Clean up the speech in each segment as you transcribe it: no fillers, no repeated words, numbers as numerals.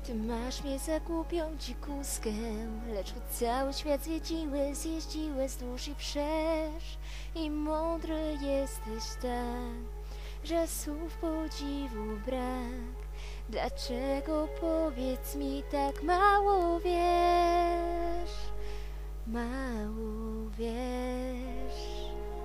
Ty masz mnie za głupią dzikuskę, lecz choć cały świat zwiedziłeś, zjeździłeś wzdłuż i wszerz i mądry jesteś tak, że słów podziwu brak. Dlaczego, powiedz mi, tak mało wiesz, mało wiesz?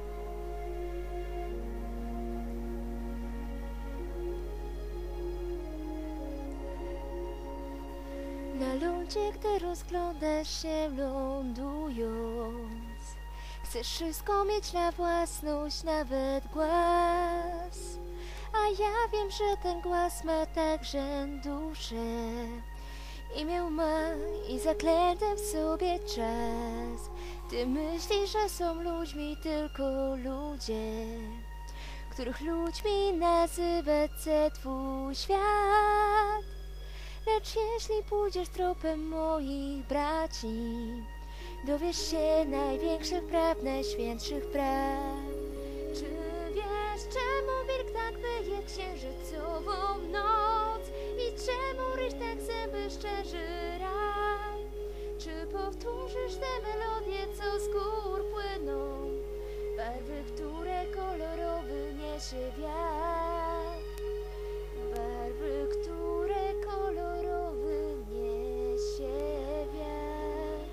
Na lądzie, gdy rozglądasz się lądując, chcesz wszystko mieć na własność, nawet głaz. A ja wiem, że ten głaz ma także duszę, imię ma i zaklęte w sobie czas. Ty myślisz, że są ludźmi tylko ludzie, których ludźmi nazywać chce twój świat. Lecz jeśli pójdziesz tropem moich braci, dowiesz się największych praw, najświętszych praw. Czy wiesz, czemu wilk tak wyje księżycową noc i czemu ryś tak zęby szczerzy raj? Czy powtórzysz te melodie, co z gór płyną, barwy, które kolorowy niesie wiatr? Barwy, które kolorowy niesie wiatr.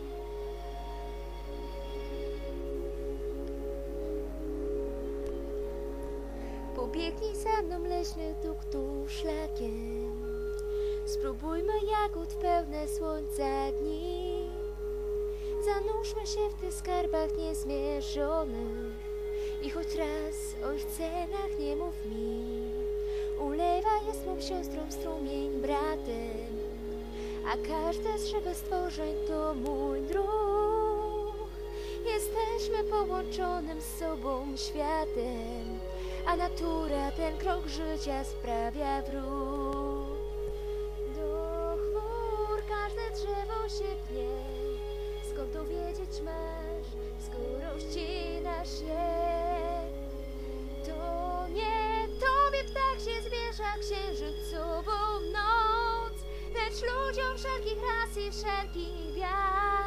Pobiegnij za mną, leśny duchu, szlakiem. Spróbujmy jagód w pełne słońca dni. Zanurzmy się w tych skarbach niezmierzonych i choć raz o ich cenach nie mów mi. Ulewa jest mą siostrą, strumień bratem, a każde z żywych stworzeń to mój druh. Jesteśmy połączonym z sobą światem, a natura ten krok życia sprawia w ruch. Do chmur każde drzewo się pnie, skąd to wiedzieć masz, skoro ścinasz je? To nie tobie ptak się zwierza księżycową noc, lecz ludziom wszelkich ras i wszelkich wiar.